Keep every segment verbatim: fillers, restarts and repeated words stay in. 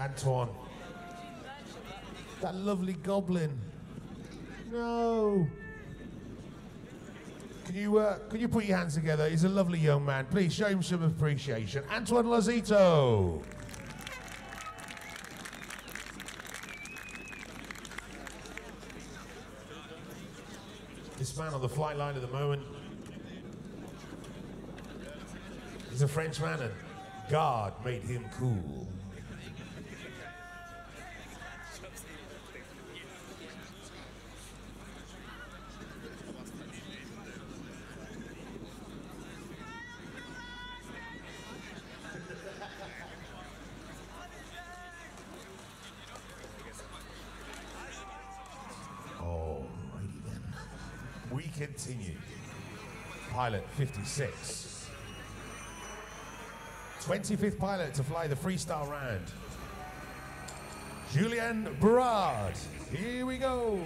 Antoine. That lovely goblin. No. Can you, uh, can you put your hands together? He's a lovely young man. Please show him some appreciation. Antoine Lozito. This man on the flight line at the moment is a Frenchman, and God made him cool. Alrighty then. We continue. Pilot fifty-six. twenty-fifth pilot to fly the freestyle round. Julien Berard. Here we go.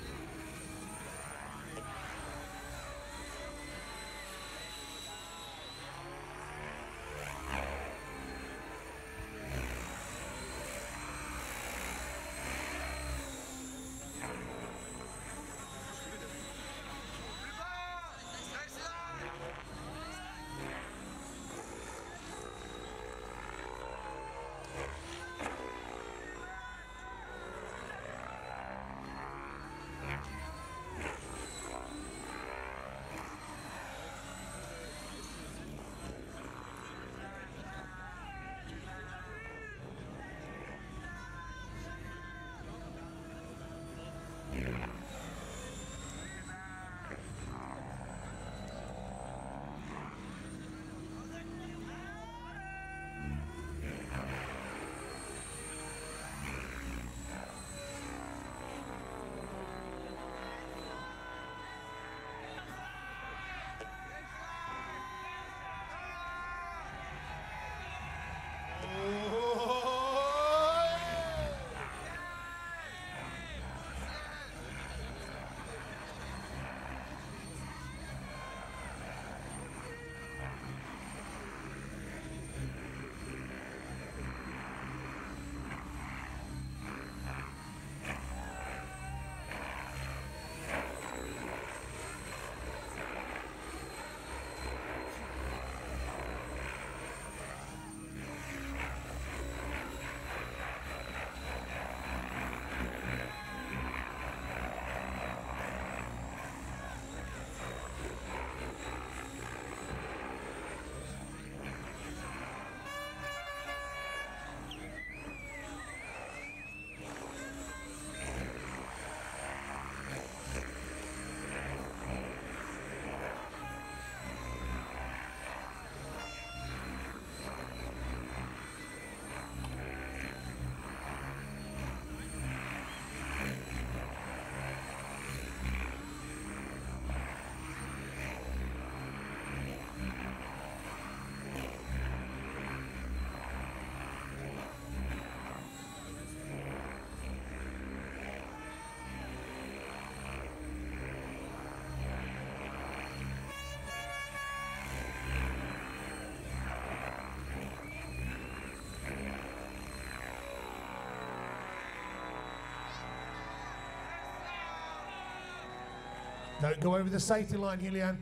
Don't go over the safety line, Julian.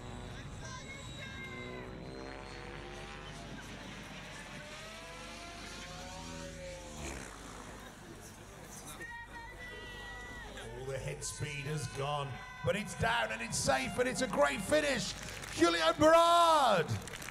All the head speed has gone, but it's down and it's safe and it's a great finish. Julien Berard.